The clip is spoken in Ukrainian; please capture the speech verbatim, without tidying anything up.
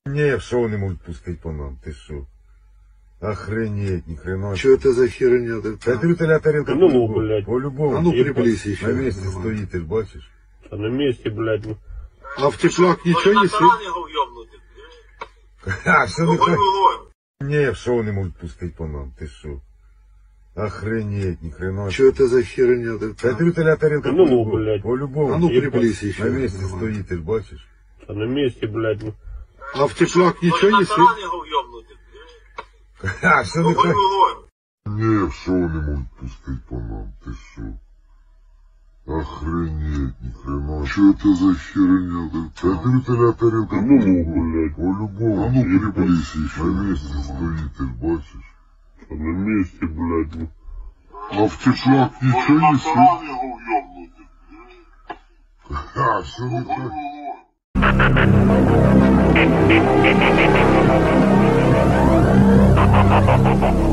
Не, в шоу не можуть пускати по нам, ти що? Охренеть, ни хрена. Что это за херня? Та ти Віталя Таренко Ну, по-любому, блядь. по-любому. А ну Ебать. приблизь еще. На місці стоїть, ти ж бачиш? А на месте, блядь, ну. А в теплак ничего не светит? Ха, що не хай? Не, в шоу не можуть пускати по нам, ти що? Охренеть, ни хрена. Что это за херня? Та ти Віталя Таренко Ну, по-любому, блядь. по-любому. А ну Ебать. приблизь еще. На місці стоїть, ти ж бачиш? А на месте, блядь, ну. А в теплак ничего не светит? Ха, що не хай? Не, в шоу не можуть пускати по нам, ти що? Охренеть, ни хрена. Что это за херня? Та ти Віталя Таренко Ну, по-любому, блядь. по-любому. А ну приблизь еще. На місці стоїть, ти ж бачиш? А на месте, блядь, ну. А в теплак ничего не светит? Ха, что не так?